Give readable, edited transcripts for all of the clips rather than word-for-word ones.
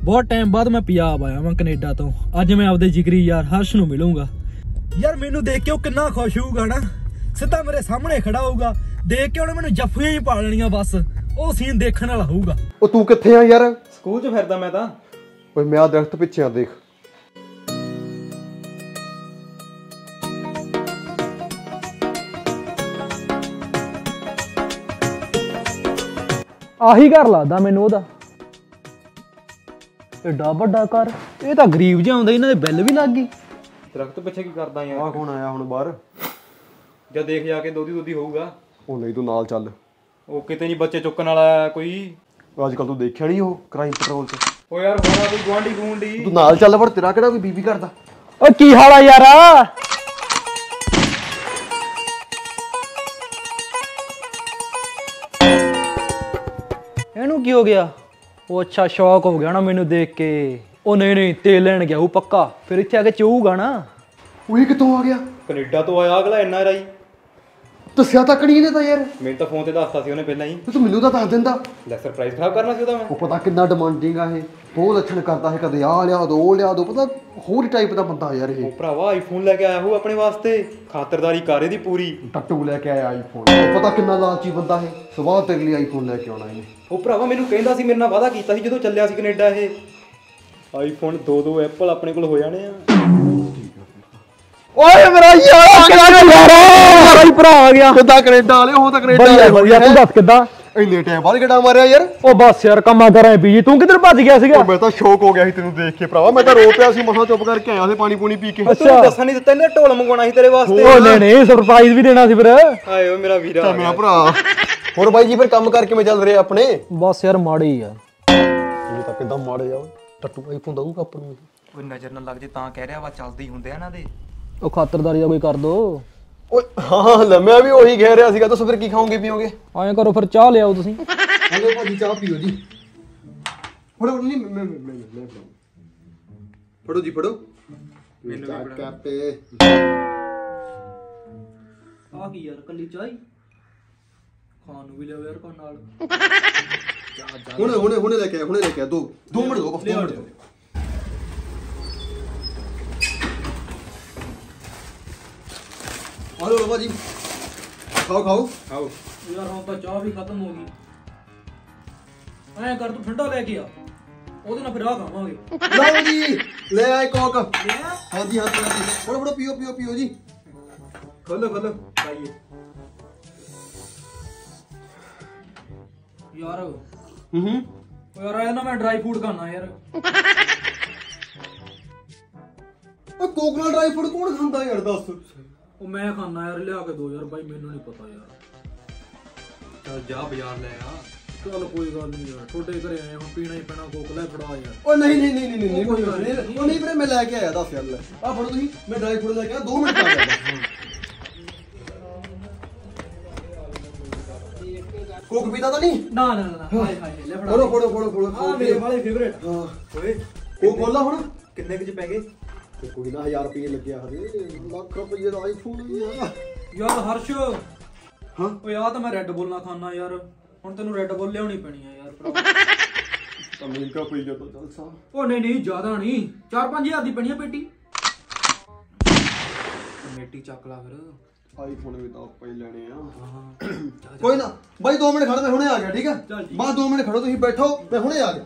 बहुत टाइम बाद मैं पंजाब आया मैं कनेडा तो। अज मैं आपदे जिगरी यार हर्ष नूं मिलूंगा। यार मैनू देख के किन्ना खुश होऊगा ना, सीधा मेरे सामने खड़ा होऊगा, देख के उन्हें मैनू जफ्फियां ही पा लेनियां बस। ਉਹ ਸੀਨ ਦੇਖਣ ਵਾਲਾ ਹੋਊਗਾ। ਉਹ ਤੂੰ ਕਿੱਥੇ ਆ ਯਾਰ? ਸਕੂਲ 'ਚ ਫਿਰਦਾ ਮੈਂ ਤਾਂ। ਓਏ ਮੈਂ ਆ ਦਰਖਤ ਪਿੱਛੇ ਆ ਦੇਖ। ਆਹੀ ਘਰ ਲੱਗਦਾ ਮੈਨੂੰ ਉਹਦਾ। ਏਡਾ ਵੱਡਾ ਘਰ, ਇਹ ਤਾਂ ਗਰੀਬ ਜਿਹਾ ਆਉਂਦਾ, ਇਹਨਾਂ ਦੇ ਬਿੱਲ ਵੀ ਲੱਗ ਗਈ। ਦਰਖਤ ਪਿੱਛੇ ਕੀ ਕਰਦਾ ਯਾਰ? ਆ ਕੌਣ ਆਇਆ ਹੁਣ ਬਾਹਰ? ਜਾਂ ਦੇਖ ਜਾ ਕੇ ਦੋਦੀ ਹੋਊਗਾ। ਉਹ ਨਹੀਂ ਤੂੰ ਨਾਲ ਚੱਲ। ਉਹ ਕਿਤੇ ਨਹੀਂ ਬੱਚੇ ਚੁੱਕਣ ਵਾਲਾ ਕੋਈ। ਅੱਜ ਕੱਲ ਤੂੰ ਦੇਖਿਆ ਨਹੀਂ ਉਹ ਕ੍ਰਾਈਮ ਪੈਟਰੋਲ 'ਚ? ਓ ਯਾਰ ਹੋਣਾ ਕੋਈ ਗੁਆਂਢੀ ਤੂੰ ਨਾਲ ਚੱਲ ਪਰ ਤੇਰਾ ਕਿਹੜਾ ਕੋਈ ਬੀਬੀ ਕਰਦਾ? ਓ ਕੀ ਹਾਲ ਆ ਯਾਰ? ਇਹਨੂੰ ਕੀ ਹੋ ਗਿਆ? ਉਹ ਅੱਛਾ ਸ਼ੌਕ ਹੋ ਗਿਆ ਨਾ ਮੈਨੂੰ ਦੇਖ ਕੇ। ਉਹ ਨਹੀਂ ਤੇਲ ਲੈਣ ਗਿਆ ਉਹ ਪੱਕਾ, ਫਿਰ ਇੱਥੇ ਆ ਕੇ ਚੂਗਾ ਨਾ। ਉਹ ਕਿੱਥੋਂ ਆ ਗਿਆ? ਕੈਨੇਡਾ ਤੋਂ ਆਇਆ ਅਗਲਾ NRI। ਦੱਸਿਆ ਤੱਕ ਨਹੀਂ ਇਹਨੇ ਤਾਂ ਯਾਰ। ਮੈਨੂੰ ਤਾਂ ਫੋਨ ਤੇ ਦੱਸਤਾ ਸੀ ਉਹਨੇ ਪਹਿਲਾਂ ਹੀ। ਤੂੰ ਮੈਨੂੰ ਤਾਂ ਦੱਸ ਦਿੰਦਾ। ਲੈ ਸਰਪ੍ਰਾਈਜ਼ ਖਰਾਬ ਕਰਨਾ ਸੀ ਉਹਦਾ ਮੈਂ। ਉਹ ਪਤਾ ਕਿੰਨਾ ਡਿਮਾਂਡਿੰਗ ਆ ਇਹ, ਬਹੁਤ ਲੱਛਣ ਕਰਦਾ ਹੈ, ਕਦੇ ਆ ਲਿਆ ਦੋ ਉਹ ਲਿਆ ਦੋ, ਪਤਾ ਹੋਰ ਟਾਈਪ ਦਾ ਬੰਦਾ ਯਾਰ ਇਹ। ਉਹ ਭਰਾਵਾ ਆਈਫੋਨ ਲੈ ਕੇ ਆਇਆ ਹੋ ਆਪਣੇ ਵਾਸਤੇ, ਖਾਤਰਦਾਰੀ ਕਰ ਇਹਦੀ ਪੂਰੀ। ਟੱਟੂ ਲੈ ਕੇ ਆਇਆ ਆਈਫੋਨ। ਉਹ ਪਤਾ ਕਿੰਨਾ ਲਾਲਚੀ ਬੰਦਾ ਇਹ, ਸਵਾਹ ਤੇਰੇ ਲਈ ਆਈਫੋਨ ਲੈ ਕੇ ਆਉਣਾ ਇਹਨੇ। ਉਹ ਭਰਾਵਾ ਮੈਨੂੰ ਕਹਿੰਦਾ ਸੀ, ਮੇਰੇ ਨਾਲ ਵਾਅਦਾ ਕੀਤਾ ਸੀ ਜਦੋਂ ਚੱਲਿਆ ਸੀ ਕੈਨੇਡਾ ਇਹ, ਆਈਫੋਨ 2 ਐਪਲ ਆਪਣੇ ਕੋਲ ਹੋ ਜਾਣੇ ਆ। ਓਏ ਮੇਰਾ ਯਾਰ ਭਰਾ ਆ ਗਿਆ। ਕਿੱਦਾਂ ਕੈਨੇਡਾ ਵਾਲੇ? ਉਹ ਤਾਂ ਕੈਨੇਡਾ ਵਾਲੇ ਵਧੀਆ। ਤੂੰ ਦੱਸ ਕਿੱਦਾਂ? ਇੰਨੇ ਟਾਈਮ ਬਾਅਦ ਕਿਹੜਾ ਮਾਰਿਆ ਯਾਰ? ਉਹ ਬਸ ਯਾਰ ਕੰਮਾਂ ਕਰਾਂ ਬੀਜੀ। ਤੂੰ ਕਿੱਧਰ ਭੱਜ ਗਿਆ ਸੀਗਾ? ਮੈਂ ਤਾਂ ਸ਼ੌਕ ਹੋ ਗਿਆ ਸੀ ਤੈਨੂੰ ਦੇਖ ਕੇ ਭਰਾਵਾ। ਮੈਂ ਤਾਂ ਰੋ ਪਿਆ ਸੀ, ਮਸਾਂ ਚੁੱਪ ਕਰਕੇ ਆਇਆ ਸੀ ਪਾਣੀ ਪੂਣੀ ਪੀ ਕੇ। ਤੈਨੂੰ ਦੱਸਣ ਨਹੀਂ ਦਿੱਤਾ, ਇਹਨੇ ਢੋਲ ਮੰਗਵਾਉਣਾ ਸੀ ਤੇਰੇ ਵਾਸਤੇ। ਉਹ ਨਹੀਂ ਸਰਪ੍ਰਾਈਜ਼ ਵੀ ਦੇਣਾ ਸੀ ਫਿਰ। ਹਾਏ ਓ ਮੇਰਾ ਵੀਰਾ, ਮੇਰਾ ਭਰਾ। ਹੋਰ ਬਾਈ ਜੀ ਫਿਰ ਕੰਮ ਕਰ ਕਿਵੇਂ ਚੱਲ ਰਿਹਾ ਆਪਣੇ? ਬਸ ਯਾਰ ਮਾੜੇ ਹੀ ਆ। ਇਹ ਤਾਂ ਕਿੱਦਾਂ ਮਾੜੇ ਆ? ਟੱਟੂ ਆਈਫੋਨ ਦਊਗਾ ਆਪਾਂ ਨੂੰ? ਕੋਈ ਨਜ਼ਰ ਨਾ ਲੱਗ ਜੇ ਤਾਂ ਕਹਿ ਰਿਹਾ ਵਾ, ਚੱਲਦੇ ਹੀ ਹੁੰਦੇ ਆ ਇਹਨਾਂ ਦੇ। ਉਹ ਖਾਤਰਦਾਰੀ ਦਾ ਕੋਈ ਕਰ ਦੋ। ਓਏ ਹਾਂ ਲੈ ਮੈਂ ਵੀ ਉਹੀ ਕਹਿ ਰਿਹਾ ਸੀਗਾ। ਦੱਸੋ ਫਿਰ ਕੀ ਖਾਓਗੇ ਪੀਓਗੇ? ਐਂ ਕਰੋ ਫਿਰ ਚਾਹ ਲਿਆਓ ਤੁਸੀਂ। ਹਲੋ ਭਾਜੀ ਚਾਹ ਪੀਓ ਜੀ। ਫੜੋ ਨਹੀਂ ਮੈਂ ਫੜੋ ਜੀ ਫੜੋ। ਮੈਨੂੰ ਚਾਹ ਕਾਪੇ। ਆ ਕੀ ਯਾਰ ਕੱਲੀ ਚਾਹ ਹੀ? ਖਾਣ ਨੂੰ ਵੀ ਲਿਆਓ ਯਾਰ ਕੋਲ ਨਾਲ। ਹੁਣੇ ਲੈ ਕੇ ਆ। 2 ਮਿੰਟ ਦੋ ਬਸ 2 ਮਿੰਟ। ਹਲੋ ਭਾਜੀ ਖਾਓ। ਯਾਰ ਹੁਣ ਤਾਂ ਚਾਹ ਵੀ ਖਤਮ ਹੋ ਗਈ। ਐਂ ਕਰ ਤੂੰ ਠੰਡਾ ਲੈ ਕੇ ਆ, ਉਹਦੇ ਨਾਲ ਫਿਰ ਆ ਖਾਵਾਂਗੇ। ਲਓ ਜੀ ਲੈ ਆਏ ਕੋਕ। ਹਾਂਜੀ ਫੜੋ ਪੀਓ ਜੀ। ਖੋਲੋ ਖਾਈਏ। ਯਾਰ ਯਾਰ ਆਇਆ ਨਾ ਮੈਂ ਡਰਾਈ ਫੂਡ ਖਾਣਾ ਯਾਰ। ਓਏ ਕੋਕ ਨਾਲ ਡਰਾਈ ਫੂਡ ਕੌਣ ਖਾਂਦਾ ਯਾਰ ਦੱਸ? ਉਹ ਮੈਂ ਖਾਣਾ ਯਾਰ, ਲਿਆ ਕੇ ਦੋ ਯਾਰ ਬਾਈ, ਮੈਨੂੰ ਨਹੀਂ ਪਤਾ ਯਾਰ। ਚੱਲ ਜਾ ਬਾਜ਼ਾਰ ਲੈ ਆ। ਚਲ ਕੋਈ ਗੱਲ ਨਹੀਂ ਯਾਰ, ਤੁਹਾਡੇ ਘਰੇ ਆਏ ਹੁਣ ਪੀਣਾ ਹੀ ਪੈਣਾ, ਕੋਕ ਲੈ ਫੜਾ ਯਾਰ। ਓ ਨਹੀਂ ਕੋਈ ਗੱਲ ਨਹੀਂ। ਉਹ ਨਹੀਂ ਵੀਰੇ ਮੈਂ ਲੈ ਕੇ ਆਇਆ, ਦੱਸ ਯਾਰ ਲੈ ਆ ਫੜੋ ਤੁਸੀਂ। ਮੈਂ ਡਰਾਈ ਫੂਡ ਲੈ ਕੇ ਆਇਆ 2 ਮਿੰਟ ਆ ਗਿਆ। ਕੋਕ ਪੀਤਾ ਤਾਂ ਨਹੀਂ? ਨਾ ਹਾਏ ਲੈ ਫੜਾ। ਫੜੋ ਆ ਮੇਰੇ ਵਾਲੇ ਫੇਵਰੇਟ। ਹਾਂ ਓਏ ਕੋਕ ਖੋਲਾ ਹੁਣ। ਕਿੰਨੇ ਕੁ ਚ ਪੈ ਗਏ? ਕੋਈ ਨਾ 1000 ਰੁਪਏ ਲੱਗਿਆ ਹਜੇ। ਲੱਖ ਰੁਪਏ ਦਾ ਆਈਫੋਨ ਯਾਰ ਹਰਸ਼। ਹਾਂ ਓਏ ਆ ਤਾਂ ਮੈਂ ਰੈੱਡ ਬੁੱਲ ਨਾ ਖਾਣਾ ਯਾਰ, ਹੁਣ ਤੈਨੂੰ ਰੈੱਡ ਬੁੱਲ ਲਿਆਉਣੀ ਪੈਣੀ ਆ ਯਾਰ ਭਰਾ। ਤਾਂ ਮਹਿੰਗਾ ਪਈ ਜਾਂਦਾ ਚੱਲ ਸਾ। ਉਹ ਨਹੀਂ ਜ਼ਿਆਦਾ ਨਹੀਂ, 4-5 ਹਜ਼ਾਰ ਦੀ ਪੈਣੀ ਆ ਪੇਟੀ। ਕਮੇਟੀ ਚੱਕ ਲਾ ਫਿਰ। ਆਈਫੋਨ ਵੀ ਤਾਂ ਆਪਾਂ ਹੀ ਲੈਣੇ ਆ। ਕੋਈ ਨਾ ਬਾਈ 2 ਮਿੰਟ ਖੜੋ, ਮੈਂ ਹੁਣੇ ਆ ਗਿਆ। ਠੀਕ ਆ ਬਸ 2 ਮਿੰਟ ਖੜੋ, ਤੁਸੀਂ ਬੈਠੋ, ਮੈਂ ਹੁਣੇ ਆ ਗਿਆ।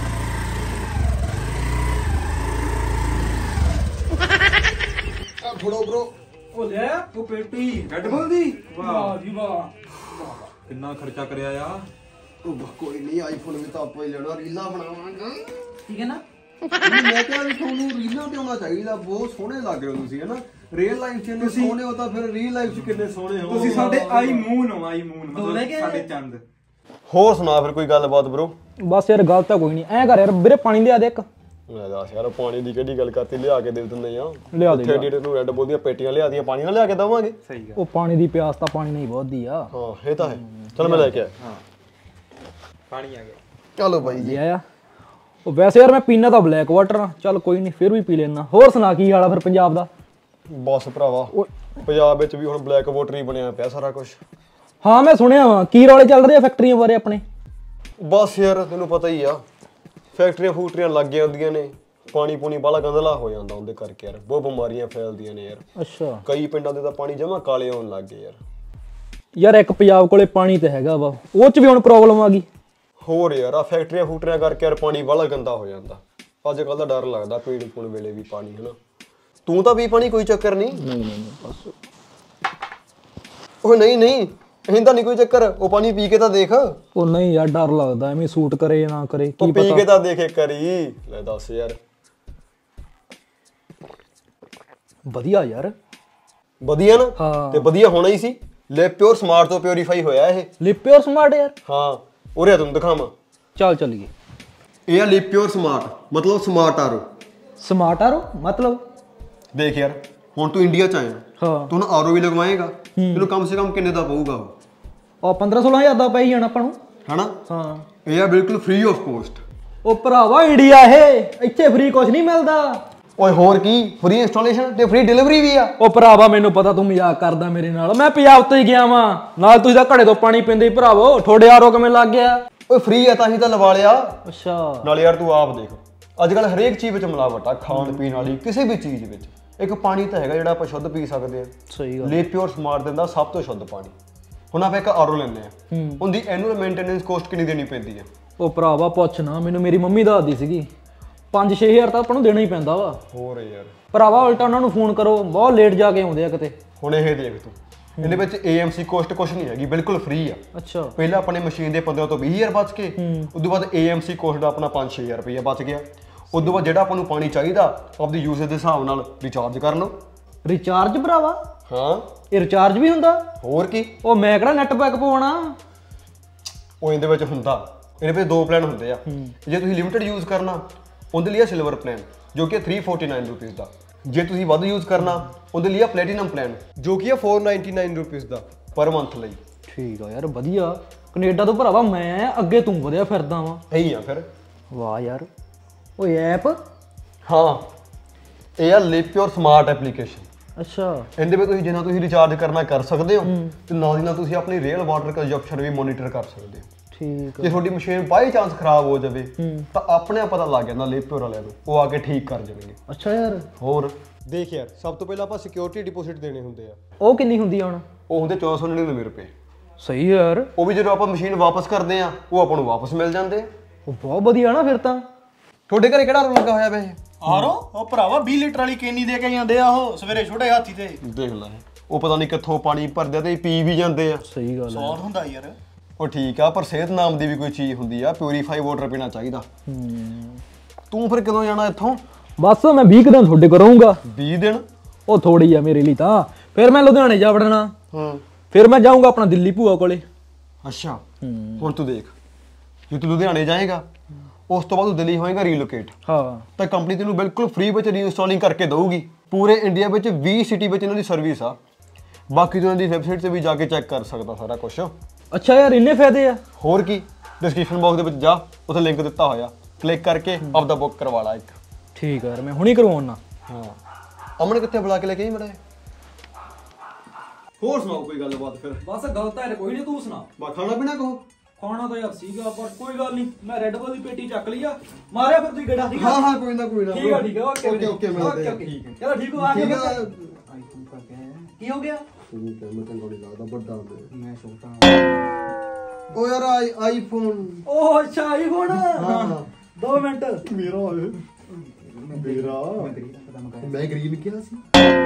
ਫੜੋ ਬ్రో। ਉਹ ਲੈ ਉਹ ਪੇਟੀ ਰੈੱਡ ਬੁੱਲ ਦੀ। ਵਾਹ ਜੀ ਵਾਹ। ਕਿੰਨਾ ਖਰਚਾ ਕਰਿਆ ਆ? ਉਹ ਕੋਈ ਨਹੀਂ, ਆਈਫੋਨ ਵੀ ਤਾਂ ਆਪਾਂ ਹੀ ਲੈਣਾ, ਰੀਲਾਂ ਬਣਾਵਾਂਗੇ। ਠੀਕ ਹੈ ਨਾ? ਮੈਂ ਕਿਹਾ ਵੀ ਤੁਹਾਨੂੰ ਰੀਲਾਂ ਤੇ ਆਉਣਾ ਚਾਹੀਦਾ, ਬਹੁਤ ਸੋਹਣੇ ਲੱਗ ਰਹੇ ਹੋ ਤੁਸੀਂ ਹਨਾ। ਰੀਅਲ ਲਾਈਫ 'ਚ ਇੰਨੇ ਸੋਹਣੇ ਹੋ ਤਾਂ ਫਿਰ ਰੀਅਲ ਲਾਈਫ 'ਚ ਕਿੰਨੇ ਸੋਹਣੇ ਹੋ। ਤੁਸੀਂ ਸਾਡੇ ਆਈ ਮੂਨ ਮਤਲਬ ਸਾਡੇ ਚੰਦ। ਹੋਰ ਸੁਣਾ ਫਿਰ ਕੋਈ ਗੱਲਬਾਤ ਬ్రో। ਬਸ ਯਾਰ ਗੱਲ ਤਾਂ ਕੋਈ ਨਹੀਂ। ਐਂ ਕਰ ਯਾਰ ਵੀਰੇ ਪਾਣੀ ਲਿਆ ਦੇ ਇੱਕ। ਮੈਂ ਦੱਸ ਯਾਰ ਪਾਣੀ ਦੀ ਕਿਹੜੀ ਗੱਲ ਕਰਤੀ, ਲਿਆ ਕੇ ਦੇ ਦਿੰਦੇ ਆ। ਲਿਆ ਦੇ ਥੇਡੀ ਨੂੰ ਰੈੱਡ ਬੁੱਲ ਦੀਆਂ ਪੇਟੀਆਂ ਲਿਆ ਦੀਆਂ, ਪਾਣੀ ਨਾਲ ਲਿਆ ਕੇ ਦਵਾਂਗੇ। ਸਹੀ ਗੱਲ। ਉਹ ਪਾਣੀ ਦੀ ਪਿਆਸ ਤਾਂ ਪਾਣੀ ਨਹੀਂ ਬਹੁਤੀ ਆ। ਹਾਂ ਇਹ ਤਾਂ ਹੈ। ਚਲ ਮੈਂ ਲੈ ਕੇ ਆਇਆ। ਹਾਂ ਪਾਣੀ ਆ ਗਿਆ। ਚਲੋ ਬਾਈ ਜੀ ਆਇਆ। ਉਹ ਵੈਸੇ ਯਾਰ ਮੈਂ ਪੀਣਾ ਤਾਂ ਬਲੈਕ ਵਾਟਰ ਆ, ਚੱਲ ਕੋਈ ਨਹੀਂ ਫਿਰ ਵੀ ਪੀ ਲੈਣਾ। ਹੋਰ ਸੁਣਾ ਕੀ ਹਾਲ ਆ ਫਿਰ ਪੰਜਾਬ ਦਾ? ਬਸ ਭਰਾਵਾ ਪੰਜਾਬ ਵਿੱਚ ਵੀ ਹੁਣ ਬਲੈਕ ਵਾਟਰ ਹੀ ਬਣਿਆ ਪਿਆ ਸਾਰਾ ਕੁਝ। ਹਾਂ ਮੈਂ ਸੁਣਿਆ ਵਾ, ਕੀ ਰੌਲੇ ਚੱਲ ਰਹੇ ਆ ਫੈਕਟਰੀਆਂ ਬਾਰੇ ਆਪਣੇ? ਬਸ ਯਾਰ ਤੈਨੂੰ ਪਤਾ ਹੀ ਆ, ਫੈਕਟਰੀਆਂ ਫੂਟਰੀਆਂ ਲੱਗ ਜਾਂਦੀਆਂ ਨੇ, ਪਾਣੀ ਪੂਣੀ ਬਾਲਾ ਗੰਦਲਾ ਹੋ ਜਾਂਦਾ ਉਹਦੇ ਕਰਕੇ ਯਾਰ, ਬਹੁਤ ਬਿਮਾਰੀਆਂ ਫੈਲਦੀਆਂ ਨੇ ਯਾਰ। ਅੱਛਾ ਕਈ ਪਿੰਡਾਂ ਦੇ ਤਾਂ ਪਾਣੀ ਜਮਾ ਕਾਲੇ ਹੋਣ ਲੱਗ ਗਏ ਯਾਰ। ਯਾਰ ਇੱਕ ਪੰਜਾਬ ਕੋਲੇ ਪਾਣੀ ਤੇ ਹੈਗਾ ਵਾ, ਉਹ ਚ ਵੀ ਹੁਣ ਪ੍ਰੋਬਲਮ ਆ ਗਈ। ਹੋਰ ਯਾਰ ਆ ਫੈਕਟਰੀਆਂ ਫੂਟਰੀਆਂ ਕਰਕੇ ਯਾਰ ਪਾਣੀ ਬਾਲਾ ਗੰਦਾ ਹੋ ਜਾਂਦਾ। ਅੱਜ ਕੱਲ ਤਾਂ ਡਰ ਲੱਗਦਾ ਪੀਣ ਪੂਣ ਵੇਲੇ ਵੀ ਪਾਣੀ, ਹਨਾ। ਤੂੰ ਤਾਂ ਵੀ ਪਾਣੀ, ਕੋਈ ਚੱਕਰ ਨਹੀਂ। ਨਹੀਂ ਬਸ ਉਹ ਨਹੀਂ ਇਹਦਾ ਨਹੀਂ ਕੋਈ ਚੱਕਰ, ਉਹ ਪਾਣੀ ਪੀ ਕੇ ਤਾਂ ਦੇਖ। ਉਹ ਨਹੀਂ ਯਾਰ ਡਰ ਲੱਗਦਾ, ਐਵੇਂ ਸੂਟ ਕਰੇ ਜਾਂ ਨਾ ਕਰੇ, ਕੀ ਪੀ ਕੇ ਤਾਂ ਦੇਖੇ ਕਰੀ। ਲੈ ਦੱਸ ਯਾਰ। ਵਧੀਆ ਯਾਰ, ਵਧੀਆ ਨਾ? ਹਾਂ ਤੇ ਵਧੀਆ ਹੋਣਾ ਹੀ ਸੀ। ਲਿਪ ਪਿਓਰ ਸਮਾਰਟ ਤੋਂ ਪਿਓਰੀਫਾਈ ਹੋਇਆ ਇਹ। ਲਿਪ ਪਿਓਰ ਸਮਾਰਟ ਯਾਰ? ਹਾਂ ਉਰੇ ਤੁਹਾਨੂੰ ਦਿਖਾਵਾਂ। ਚੱਲ ਚੱਲੀਏ। ਇਹ ਆ ਲਿਪ ਪਿਓਰ ਸਮਾਰਟ, ਮਤਲਬ ਸਮਾਰਟ ਆਰੋ। ਸਮਾਰਟ ਆਰੋ ਮਤਲਬ? ਦੇਖ ਯਾਰ, ਹੁਣ ਤੂੰ ਇੰਡੀਆ ਚ ਆਇਆ, ਹਾਂ, ਤੂੰ ਆਰੋ ਵੀ ਲਗਵਾਏਗਾ, ਤੈਨੂੰ ਕਮ ਸੇ ਕਮ ਕਿੰਨੇ ਦਾ ਪਊਗਾ ਉਹ 15-16 ਹਜ਼ਾਰ ਦਾ ਪਈ ਜਾਣਾ ਆਪਾਂ ਨੂੰ, ਹਨਾ? ਹਾਂ। ਇਹ ਆ ਬਿਲਕੁਲ ਫ੍ਰੀ ਆਫ ਕੋਸਟ। ਉਹ ਭਰਾਵਾ ਇੰਡੀਆ ਇਹ, ਇੱਥੇ ਫ੍ਰੀ ਕੁਝ ਨਹੀਂ ਮਿਲਦਾ। ਓਏ ਹੋਰ ਕੀ, ਫ੍ਰੀ ਇੰਸਟਾਲੇਸ਼ਨ ਤੇ ਫ੍ਰੀ ਡਿਲੀਵਰੀ ਵੀ ਆ। ਉਹ ਭਰਾਵਾ ਮੈਨੂੰ ਪਤਾ ਤੂੰ ਮਜ਼ਾਕ ਕਰਦਾ ਮੇਰੇ ਨਾਲ, ਮੈਂ ਪੰਜਾਬ ਤੋਂ ਹੀ ਗਿਆ ਵਾਂ, ਨਾਲ ਤੁਸੀਂ ਤਾਂ ਘੜੇ ਤੋਂ ਪਾਣੀ ਪੀਂਦੇ ਹੀ ਭਰਾਵੋ, ਤੁਹਾਡੇ ਆਰੋ ਕਿਵੇਂ ਲੱਗ ਗਿਆ? ਓਏ ਫ੍ਰੀ ਆ ਤਾਂ ਹੀ ਤਾਂ ਲਵਾ ਲਿਆ। ਅੱਛਾ। ਨਾਲ ਯਾਰ ਤੂੰ ਆਪ ਦੇਖ, ਅੱਜ ਕੱਲ ਹਰੇਕ ਚੀਜ਼ ਵਿੱਚ ਮਿਲਾਵਟ ਆ, ਖਾਣ ਪੀਣ ਵਾਲੀ ਕਿਸੇ ਵੀ ਚੀਜ਼ ਵਿੱਚ। ਇੱਕ ਪਾਣੀ ਤਾਂ ਹੈਗਾ ਜਿਹੜਾ ਆਪਾਂ ਸ਼ੁੱਧ ਪੀ ਸਕਦੇ ਆ। ਸਹੀ ਗੱਲ। ਲਿਪ ਪਿਓਰ ਸਮਾਰਟ ਦਿੰਦਾ ਸਭ ਤੋਂ ਸ਼ੁੱਧ ਪਾਣੀ। ਹੁਣ ਆਪਾਂ ਇੱਕ ਆਰੋ ਲੈਂਦੇ ਆ, ਉਹਦੀ ਐਨੂਅਲ ਮੇਨਟੇਨੈਂਸ ਕੋਸਟ ਕਿੰਨੀ ਦੇਣੀ ਪੈਂਦੀ ਆ? ਉਹ ਭਰਾਵਾ ਪੁੱਛ ਨਾ, ਮੈਨੂੰ ਮੇਰੀ ਮੰਮੀ ਦੱਸਦੀ ਸੀਗੀ 5-6 ਹਜ਼ਾਰ ਤਾਂ ਆਪਾਂ ਨੂੰ ਦੇਣਾ ਹੀ ਪੈਂਦਾ ਵਾ। ਹੋਰ ਯਾਰ ਭਰਾਵਾ ਉਲਟਾ ਉਹਨਾਂ ਨੂੰ ਫੋਨ ਕਰੋ, ਬਹੁਤ ਲੇਟ ਜਾ ਕੇ ਆਉਂਦੇ ਆ ਕਿਤੇ। ਹੁਣ ਇਹ ਦੇਖ ਤੂੰ, ਇਹਦੇ ਵਿੱਚ AMC ਕੋਸਟ ਕੁਛ ਨਹੀਂ ਹੈਗੀ, ਬਿਲਕੁਲ ਫ੍ਰੀ ਆ। ਅੱਛਾ। ਪਹਿਲਾਂ ਆਪਣੇ ਮਸ਼ੀਨ ਦੇ 15 ਤੋਂ 20 ਹਜ਼ਾਰ ਬਚ ਕੇ, ਉਦੋਂ ਬਾਅਦ AMC ਕੋਸਟ ਦਾ ਆਪਣਾ 5-6 ਹਜ਼ਾਰ ਰੁਪਈਆ ਬਚ ਗਿਆ। ਉਦੋਂ ਬਾਅਦ ਜਿਹੜਾ ਆਪਾਂ ਨੂੰ ਪਾਣੀ ਚਾਹੀਦਾ ਆਪਦੀ ਯੂਜ਼ੇਜ ਦੇ ਹਿਸਾਬ ਨਾਲ ਰਿਚਾਰਜ ਕਰ ਲਓ। ਰਿਚਾਰਜ ਭਰਾਵਾ? ਹਾਂ ਇਹ ਰਿਚਾਰਜ ਵੀ ਹੁੰਦਾ? ਹੋਰ ਕੀ। ਉਹ ਮੈਂ ਕਿਹੜਾ ਨੈਟ ਪੈਕ ਪਵਾਉਣਾ। ਉਹ ਇਹਦੇ ਵਿੱਚ ਹੁੰਦਾ, ਇਹਦੇ ਵਿੱਚ 2 ਪਲਾਨ ਹੁੰਦੇ ਆ। ਜੇ ਤੁਸੀਂ ਲਿਮਿਟਡ ਯੂਜ਼ ਕਰਨਾ ਉਹਦੇ ਲਈ ਆ ਸਿਲਵਰ ਪਲਾਨ, ਜੋ ਕਿ 349 ਰੁਪੀਜ਼ ਦਾ। ਜੇ ਤੁਸੀਂ ਵੱਧ ਯੂਜ਼ ਕਰਨਾ ਉਹਦੇ ਲਈ ਆ ਪਲੈਟੀਨਮ ਪਲਾਨ, ਜੋ ਕਿ ਆ 499 ਰੁਪੀਜ਼ ਦਾ ਪਰ ਮੰਥ ਲਈ। ਠੀਕ ਆ ਯਾਰ, ਵਧੀਆ। ਕੈਨੇਡਾ ਤੋਂ ਭਰਾਵਾ ਮੈਂ ਅੱਗੇ, ਤੂੰ ਵਧਿਆ ਫਿਰਦਾ ਵਾਂ। ਇਹੀ ਆ ਫਿਰ। ਵਾਹ ਯਾਰ। ਓਏ ਐਪ? ਹਾਂ ਇਹ ਆ ਲਿਪ ਪਿਓਰ ਸਮਾਰਟ ਐਪਲੀਕੇਸ਼ਨ। ਅੱਛਾ। ਇਹਦੇ ਵਿੱਚ ਤੁਸੀਂ ਜਿੰਨਾ ਤੁਸੀਂ ਰਿਚਾਰਜ ਕਰਨਾ ਕਰ ਸਕਦੇ ਹੋ, ਤੇ ਨਾਲ ਦੀ ਨਾਲ ਤੁਸੀਂ ਆਪਣੀ ਰੀਅਲ ਵਾਟਰ ਕੰਜ਼ੰਪਸ਼ਨ ਵੀ ਮੋਨੀਟਰ ਕਰ ਸਕਦੇ ਹੋ। ਠੀਕ। ਜੇ ਤੁਹਾਡੀ ਮਸ਼ੀਨ ਬਾਈ ਚਾਂਸ ਖਰਾਬ ਹੋ ਜਾਵੇ ਤਾਂ ਆਪਣੇ ਆਪ ਪਤਾ ਲੱਗ ਜਾਂਦਾ ਲਿਪ ਪਿਓਰ ਵਾਲਿਆਂ ਨੂੰ, ਉਹ ਆ ਕੇ ਠੀਕ ਕਰ ਜਾਣਗੇ। ਅੱਛਾ ਯਾਰ। ਹੋਰ ਦੇਖ ਯਾਰ, ਸਭ ਤੋਂ ਪਹਿਲਾਂ ਆਪਾਂ ਸਿਕਿਉਰਿਟੀ ਡਿਪੋਜ਼ਿਟ ਦੇਣੇ ਹੁੰਦੇ ਆ। ਉਹ ਕਿੰਨੀ ਹੁੰਦੀ ਆ ਹੁਣ? ਉਹ ਹੁੰਦੇ 1499 ਰੁਪਏ। ਸਹੀ ਯਾਰ। ਉਹ ਵੀ ਜਦੋਂ ਆਪਾਂ ਮਸ਼ੀਨ ਵਾਪਸ ਕਰਦੇ ਆ ਉਹ ਆਪਾਂ ਨੂੰ ਵਾਪਸ ਮਿਲ ਜਾਂਦੇ ਆ। ਉਹ ਬਹੁਤ ਵਧੀਆ ਨਾ ਫਿਰ ਤਾਂ। ਤੁਹਾਡੇ ਘਰੇ ਕਿਹੜਾ ਆਰੋ ਲੱਗਾ ਹੋਇਆ ਵੈਸੇ? ਆਰੋ ਉਹ ਭਰਾਵਾ 20 ਲੀਟਰ ਵਾਲੀ ਕੇਨੀ ਦੇ ਕੇ ਜਾਂਦੇ ਆ ਉਹ ਸਵੇਰੇ ਛੋਟੇ ਹਾਥੀ ਤੇ। ਦੇਖ ਲੈ, ਉਹ ਪਤਾ ਨਹੀਂ ਕਿੱਥੋਂ ਪਾਣੀ ਭਰਦੇ ਤੇ ਪੀ ਵੀ ਜਾਂਦੇ ਆ। ਸਹੀ ਗੱਲ ਹੈ। ਸੌਰ ਹੁੰਦਾ ਯਾਰ। ਉਹ ਠੀਕ ਆ, ਪਰ ਸਿਹਤ ਨਾਮ ਦੀ ਵੀ ਕੋਈ ਚੀਜ਼ ਹੁੰਦੀ ਆ, ਪਿਊਰੀਫਾਈ ਵਾਟਰ ਪੀਣਾ ਚਾਹੀਦਾ। ਤੂੰ ਫਿਰ ਕਦੋਂ ਜਾਣਾ ਇੱਥੋਂ? ਬਸ ਮੈਂ 20 ਦਿਨ ਤੁਹਾਡੇ ਕੋਲ ਰਹੂੰਗਾ। 20 ਦਿਨ? ਉਹ ਥੋੜੀ ਆ ਮੇਰੇ ਲਈ ਤਾਂ। ਫਿਰ ਮੈਂ ਲੁਧਿਆਣੇ ਜਾ ਵੜਨਾ। ਫਿਰ ਮੈਂ ਜਾਊਂਗਾ ਆਪਣਾ ਦਿੱਲੀ ਭੂਆ ਕੋਲੇ। ਅੱਛਾ। ਹੁਣ ਤੂੰ ਦੇਖ, ਜੇ ਤੂੰ ਲੁਧਿਆਣੇ ਜਾਏਗਾ ਉਸ ਤੋਂ ਬਾਅਦ ਤੂੰ ਦਿੱਲੀ ਹੋਏਗਾ ਰੀਲੋਕੇਟ, ਹਾਂ, ਤਾਂ ਕੰਪਨੀ ਤੈਨੂੰ ਬਿਲਕੁਲ ਫ੍ਰੀ ਵਿੱਚ ਰੀਇੰਸਟਾਲਿੰਗ ਕਰਕੇ ਦਊਗੀ। ਪੂਰੇ ਇੰਡੀਆ ਵਿੱਚ 20 ਸਿਟੀ ਵਿੱਚ ਇਹਨਾਂ ਦੀ ਸਰਵਿਸ ਆ। ਬਾਕੀ ਤੂੰ ਇਹਨਾਂ ਦੀ ਵੈਬਸਾਈਟ ਤੇ ਵੀ ਜਾ ਕੇ ਚੈੱਕ ਕਰ ਸਕਦਾ ਸਾਰਾ ਕੁਝ। ਅੱਛਾ ਯਾਰ, ਇੰਨੇ ਫਾਇਦੇ ਆ? ਹੋਰ ਕੀ, ਡਿਸਕ੍ਰਿਪਸ਼ਨ ਬਾਕਸ ਦੇ ਵਿੱਚ ਜਾ, ਉੱਥੇ ਲਿੰਕ ਦਿੱਤਾ ਹੋਇਆ, ਕਲਿੱਕ ਕਰਕੇ ਆਪਦਾ ਬੁੱਕ ਕਰਵਾ ਲਾ ਇੱਕ। ਠੀਕ ਆ ਯਾਰ, ਮੈਂ ਹੁਣੀ ਕਰਵਾਉਣਾ। ਹਾਂ, ਅਮਨ ਕਿੱਥੇ ਬੁਲਾ ਕੇ ਲੈ ਕੇ ਮੜਾ। ਹੋਰ ਸੁਣਾਓ ਕੋਈ ਗੱਲਬਾਤ ਫਿਰ? ਬਸ ਗੱਲ ਤਾਂ ਇਹ ਕੋਈ ਨਹੀਂ, ਤੂੰ ਸੁਣਾ। ਬਾ ਖਾਣਾ ਪੀਣਾ ਕਹੋ। ਖਾਣਾ ਤਾਂ ਯਾਰ ਸੀਗਾ, ਪਰ ਕੋਈ ਗੱਲ ਨਹੀਂ, ਮੈਂ ਰੈੱਡ ਬੁੱਲ ਦੀ ਪੇਟੀ ਚੱਕ ਲਈ ਆ। ਮਾਰਿਆ ਫਿਰ ਤੁਸੀਂ ਗੇੜਾ, ਠੀਕ ਆ? ਹਾਂ ਹਾਂ, ਕੋਈ ਨਾ ਕੋਈ ਨਾ। ਠੀਕ ਆ ਠੀਕ ਆ, ਓਕੇ ਓਕੇ ਮਿਲਦੇ ਆ। ਠੀਕ ਹੈ, ਚਲੋ ਠੀਕ ਹੋ। ਆ ਗਿਆ ਕੀ ਹੋ ਗਿਆ? ਠੀਕ ਹੈ, ਮੈਂ ਚੰਗਾ ਨਹੀਂ ਲੱਗਦਾ, ਵੱਡਾ ਹੁੰਦਾ ਮੈਂ ਛੋਟਾ। ਉਹ ਯਾਰ ਆਈਫੋਨ। ਉਹ ਅੱਛਾ, ਆਈਫੋਨ। ਹਾਂ 2 ਮਿੰਟ। ਮੇਰਾ ਮੈਂ ਗ੍ਰੀਨ ਕਿਹਾ ਸੀ।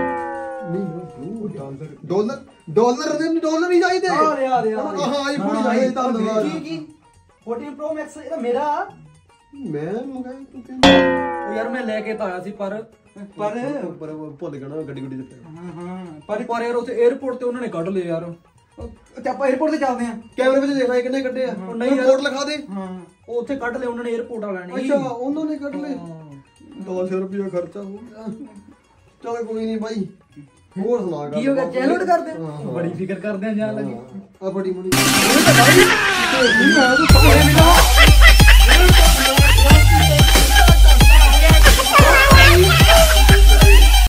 ਡਾਲਰ ਹੀ ਚਾਹੀਦੇ। ਆ ਰਿਹਾ ਹਾਂ ਆਈਫੋਨ ਹੀ ਚਾਹੀਦੇ। ਧੰਨਵਾਦ। ਕੀ 14 ਪ੍ਰੋ ਮੈਕਸ ਇਹਦਾ ਮੇਰਾ? ਮੈਂ ਮੰਗਾਇਆ ਤੂੰ ਕਹਿੰਦਾ। ਉਹ ਯਾਰ ਮੈਂ ਲੈ ਕੇ ਤਾਂ ਆਇਆ ਸੀ, ਪਰ ਭੁੱਲ ਗਿਆ ਨਾ ਗੱਡੀ ਤੇ। ਪਰ ਯਾਰ ਉੱਥੇ 에어ਪੋਰਟ ਤੇ ਉਹਨਾਂ ਨੇ ਕੱਢ ਲਏ ਯਾਰ। ਅੱਛਾ, ਆਪਾਂ 에어ਪੋਰਟ ਤੇ ਚੱਲਦੇ ਆਂ। ਕੈਮਰੇ ਵਿੱਚ ਦੇਖ ਲੈ ਕਿੰਨੇ ਕੱਢੇ ਆ। ਨਹੀਂ ਯਾਰ, ਕੋਡ ਲਿਖਾ ਦੇ। ਹਾਂ, ਉਹ ਉੱਥੇ ਕੱਢ ਲਏ ਉਹਨਾਂ ਨੇ, 에어ਪੋਰਟ ਵਾਲਿਆਂ ਨੇ। ਅੱਛਾ, ਉਹਨਾਂ ਨੇ ਕੱਢ ਲਏ। 10 ਰੁਪਏ ਖਰਚਾ ਹੋ ਗਿਆ। ਚਲ ਕੋਈ ਨਹੀਂ ਬਾਈ, ਹੋਰ ਸੁਣਾ। ਕੀ ਹੋ ਗਿਆ, ਚੈਨਲ ਕਰਦੇ? ਬੜੀ ਫਿਕਰ ਕਰਦੇ ਆ ਜਾਣ ਲੱਗੇ ਆ ਬੜੀ ਮੁੜੀ।